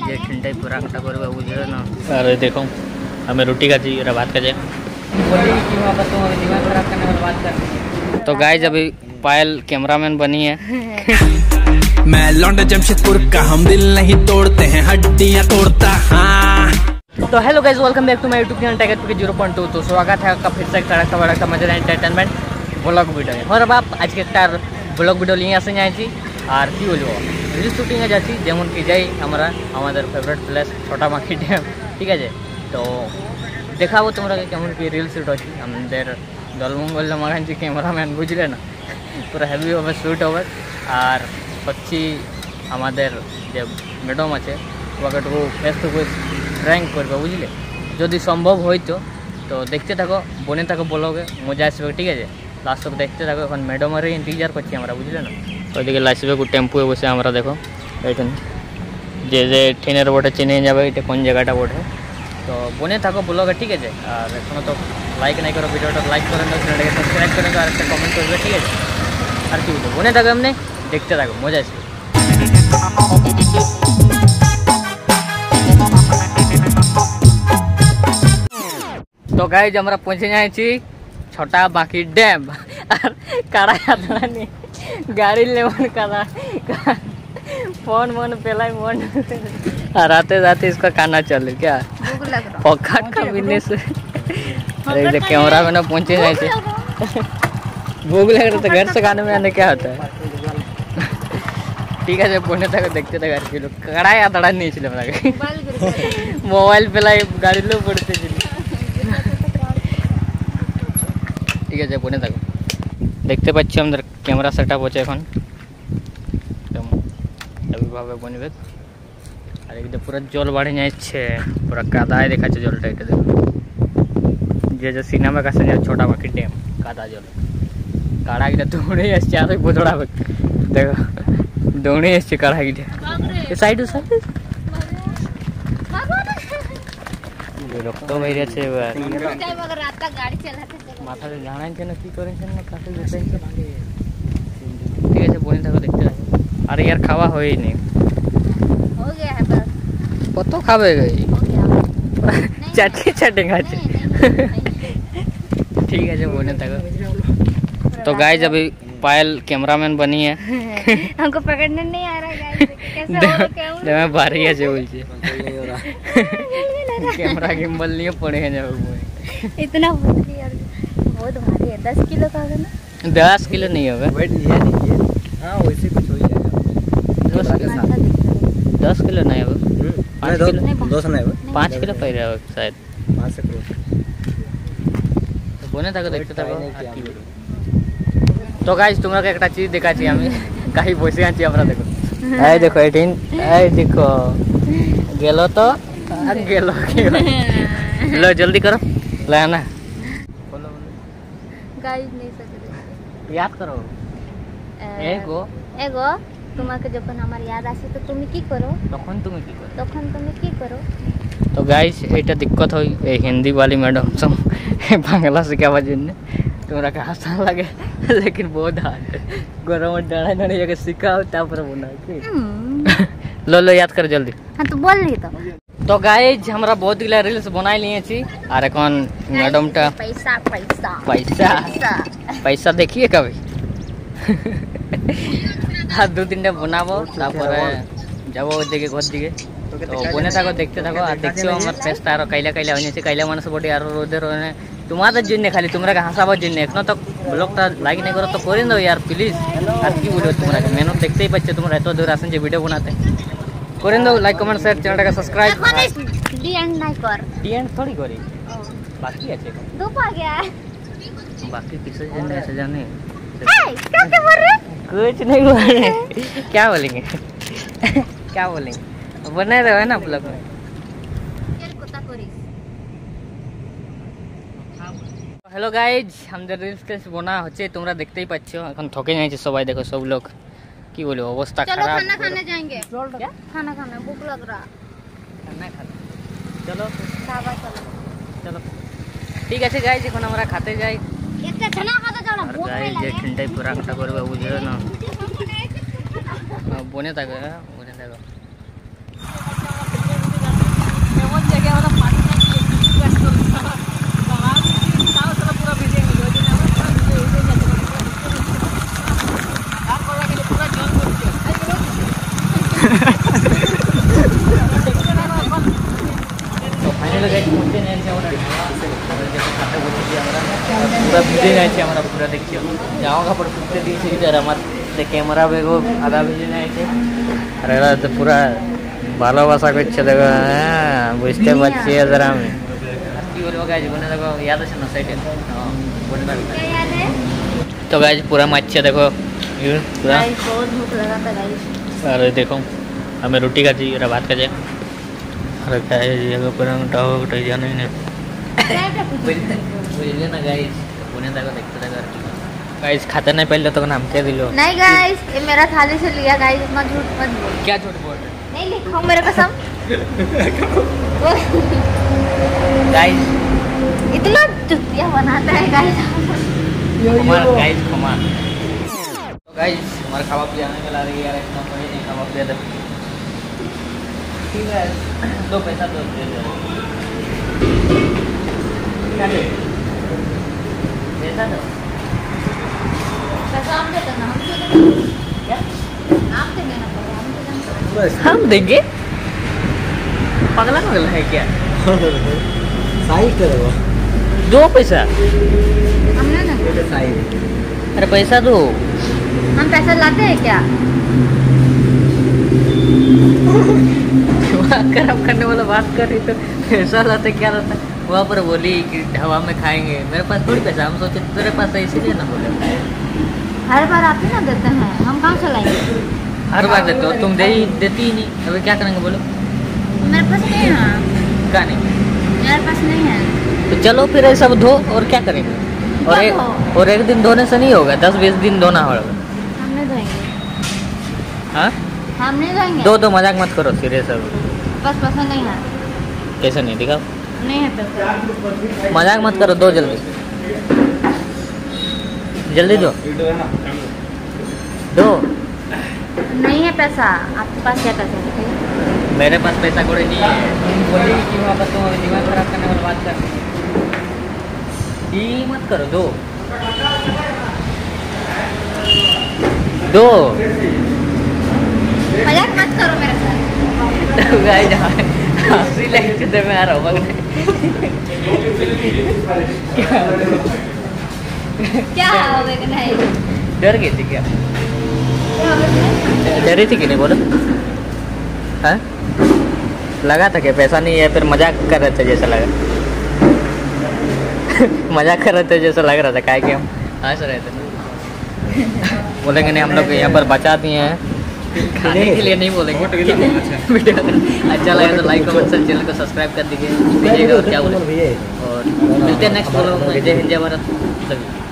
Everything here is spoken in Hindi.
जे ठंडा पूरा घंटा करबे बुझे ना। अरे देखो हमें रोटी का चाहिए भात का जाए बोली कि वहां पर तुम्हारे दिमाग खराब करने वाली बात कर। तो गाइस अभी पायल कैमरामैन बनी है। मैं लौंडा जमशेदपुर का, हम दिल नहीं तोड़ते हैं हड्डियां तोड़ता। हाँ तो hello guys, welcome back to my YouTube channel tiger 0.2। तो स्वागत है आपका फिर से एक तड़का बड़का मजा एंटरटेनमेंट ब्लॉग वीडियो में। और बाप आज के एक ब्लॉग वीडियो लिए आसे जाए और कि बोलो রিল শুটিংয়ে যাচ্ছি, যেমন কি যাই আমরা আমাদের ফেভারিট প্লেস ছোটামাখি ড্যাম, ঠিক আছে। তো দেখাবো তোমরা কেমন কি রিল শুট হচ্ছে আমাদের দলমঙ্গল মাগানছি ক্যামেরাম্যান, বুঝলে না, পুরো হেভি হবে শুট হবে। আর হচ্ছি আমাদের যে ম্যাডাম আছে ওকে একটু ফেস টু ফেস প্র্যাঙ্ক করবে, বুঝলে, যদি সম্ভব হইতো। তো দেখতে থাকো, বনে থাকো, ব্লগে মজা আসবে, ঠিক আছে। লাস্ট তক দেখতে থাকো। এখন ম্যাডামের ইন্তজার করছি আমরা, বুঝলে না। ওইদিকে লাইসবে টেম্পু বসে আমরা দেখো এইখানে যে ট্রেনের বোটে চিনে যাবে এটা কোন জায়গাটা বোটে। তো বনে থাকো ব্লগে, ঠিক আছে। আর এখনো তো লাইক নাই করো, ভিডিওটা লাইক করেন, চ্যানেলটাকে সাবস্ক্রাইব করেন, আর একটা কমেন্ট করবে, ঠিক আছে। আর কি বলবো, বনে থাকো, এমনি দেখতে থাকো, মজা আসবে। তো গাইজ আমরা পৌঁছে যাচ্ছি ছোটামাখি ড্যাম। আর কারা गाड़ी ले मन करा फोन मन पेला मन। आते जाते इसका खाना चले क्या पॉकेट का बिजनेस। अरे कैमरा में ना पहुंचे जाए भूख लग रहा था, घर से खाने में आने क्या होता है, ठीक है। जब पहुंचे तक देखते थे घर के लोग कड़ा या तड़ा नहीं चले मोबाइल पेला गाड़ी लो पड़ते चले, ठीक है। जब पहुंचे तक দেখতে পাচ্ছি আমাদের ক্যামেরা সেটআপ হচ্ছে এখন এইভাবে বনবে। আর এদিকে পুরো জল বাড়ে যাচ্ছে, পুরো কাদায় দেখাচ্ছে জলটা। এটা দেখো যে সিনেমা কাছে যায় ছোটামাখি ড্যাম, কাদা জল, কাড়া গিটা দৌড়ে আসছে। আর বোঝড়া দেখো দৌড়ে আসছে কাড়া গিটা সাইড সাইড রক্ত বেরিয়েছে। এবার মাথাতে জানাইছে না কি করেছেন না কাছে যেতেছে, ঠিক আছে। বনে থাকো, দেখতে থাকো। আর ইয়ার খাওয়া হয়নি, কত খাবে চাটকে চাটে খাচ্ছে, ठीक है। बोने तक तो गाइस अभी पायल कैमरामैन बनी है। हमको पकड़ने नहीं आ रहा गाइस, मैं भारी है जो बोलती कैमरा गिम्बल नहीं पड़े हैं जब इतना बहुत भारी है। 10 किलो का होगा ना? 10 किलो नहीं होगा, वेट लिया नहीं है। हाँ वैसे कुछ हो जाएगा। 10 किलो नहीं होगा, 5 किलो नहीं होगा, 5 किलो पड़ रहा होगा शायद। 5 से बोने तक देखते থাকো। তো গাইস তোমরা একটা চিজ দেখাচ্ছি আমি, কাহি বসে আছি আমরা, দেখো এই দেখো এটিন, এই দেখো গেল তো আর গেল লো জলদি করো লানা बोलो गाइस नहीं सकते याद करो एगो তোমাকে যখন আমার याद আসে তো তুমি কি করো, তখন তুমি কি করো। तो गाइस এটা दिक्कत হয় এই हिंदी वाली मैडम सब बांग्ला सिखावा जन्ने তোমরা কে হাসা লাগে, लेकिन बहुत हार्ड गरम डाड़ा डाड़ी जगह सिखाओ तापर बना के लो याद कर जल्दी। हां तो बोल ली तो गाइस हमरा बहुत गिला रील्स बनाई लिए छी। और এখন ম্যাডামটা पैसा पैसा पैसा पैसा देखिए कभी हाथ 2-3টা বানাবো, তারপরে যাব ওদিকে ঘর দিকে। তো বনে থাকো, দেখতে থাকো। আর দেখছো আমার ফেসটা আর কাইলা কাইলা হয়েছে, কাইলা মানুষ বডি আর রোদের রোনে তোমাদের জন্য, খালি তোমরা হাসাবার জন্য। এখনো তো ব্লগটা লাইক নাই করো তো করে দাও यार প্লিজ। আর কি বলবো, তোমরা মেহনত দেখতেই পাচ্ছ, তোমরা এত দূর আসেন যে ভিডিও বানাতে, করে দাও লাইক কমেন্ট শেয়ার, চ্যানেলটাকে সাবস্ক্রাইব। ডিএন্ড নাই कर ডিএন্ড थोड़ी করি, বাকি আছে दो पा गया बाकी किसे जन ऐसे जाने। क्या बोल रहे? कुछ नहीं बोल रहे, क्या बोलेंगे क्या बोलेंगे, बने रहे ना ब्लॉग में। हेलो गाइज আমাদের রিলস টেলস বনা হচ্ছে, তোমরা দেখতেই পাচ্ছ। এখন থকে যাচ্ছে সবাই, দেখো সব লোক, কি বলবো অবস্থা খারাপ। चलो खाना खाने जाएंगे, क्या खाना खाना भूख लग रहा, खाना खाते चलो ढाबा चलो चलो ঠিক আছে গাইজ, এখন আমরা খেতে যাই। একটা খানা খাতে যাও না, ভूख नहीं যে लगे ঠান্ডায় পুরা ঘন্টা করবে, বুঝছো না। বনে থাকো, বনে থাকো। पूरा भिजे जाए छे हमारा पूरा देखियो जाओ का पर पूरे दिन से इधर हमार से कैमरा बेगो आधा भिजे जाए छे अरे तो पूरा भालो भाषा को इच्छा देखो बुझते बच्चे जरा में की बोलबो गाइस बने देखो याद है ना साइड हां बोलना क्या याद है? तो गाइस पूरा मच्छी देखो ये पूरा गाइस बहुत भूख लगा था गाइस। अरे देखो हमें रोटी का चाहिए और भात का चाहिए अरे क्या है ये को पर टाव कट जाना ही नहीं बोलिए ना गाइस पुणे तक देखते तक गाइस खाते नहीं पहले तो नाम क्या दिलो नहीं गाइस ये मेरा थाली से लिया गाइस इतना झूठ मत बोल। क्या झूठ बोल रहे नहीं लिखाऊं मेरे कसम। गाइस इतना चुतिया बनाता है गाइस। हमारा गाइस खमा तो गाइस हमारा खावा पिया आने वाला रही यार इतना कोई नहीं खावा पिया दे ठीक है दो पैसा दो दे दे क्या दे पैसा दो पैसा हम देते ना हम देते क्या आप देंगे ना पड़ेगा हम देंगे। बस हम देंगे पगला पगला है क्या साइड करो दो पैसा हमने ना साइड अरे पैसा दो हम पैसा लाते हैं क्या? दिमाग खराब करने वाला बात कर रही तो पैसा लाते क्या लाता वहाँ पर बोली कि ढाबा में खाएंगे मेरे पास थोड़ी पैसा हम सोचे तेरे पास है इसीलिए ना बोले हर बार आप ही ना देते हैं हम कहाँ से लाएंगे? हर बार देते हो तुम देती ही नहीं अभी क्या करेंगे बोलो मेरे पास नहीं है। क्या नहीं मेरे पास नहीं है। तो चलो फिर ये सब धो और क्या करेंगे और एक दिन धोने से नहीं होगा 10-20 दिन धोना होगा हम नहीं धोएंगे। हाँ हम नहीं धोएंगे। दो मजाक मत करो सीरियस अब बस पैसा नहीं है। कैसे नहीं दिखाओ नहीं है पैसा। मजाक मत करो दो जल्दी जल्दी दो दो नहीं है पैसा। आपके पास क्या पैसा है? मेरे पास पैसा कोई नहीं है तुम बोली कि वहाँ पर तुम दिमाग खराब करने वाली बात कर ये मत करो दो मजाक मत करो मेरे साथ। गाइस हंसी लगते मैं आ रहा हूँ क्या होगा कि नहीं? डर गई थी क्या क्या होगा कि नहीं? डरी थी कि नहीं बोलो हाँ लगा था कि पैसा नहीं है फिर मजाक कर रहे थे जैसा लगा मजाक कर रहे थे जैसा लग रहा था क्या कि हम हंस रहे थे बोलेंगे नहीं हम लोग यहाँ पर बचा दिए हैं खाने के लिए नहीं बोलेंगे वीडियो अच्छा लगा तो लाइक कमेंट चैनल को सब्सक्राइब कर दीजिए और क्या बोले और मिलते हैं नेक्स्ट ब्लॉग में जय हिंद जय भारत सभी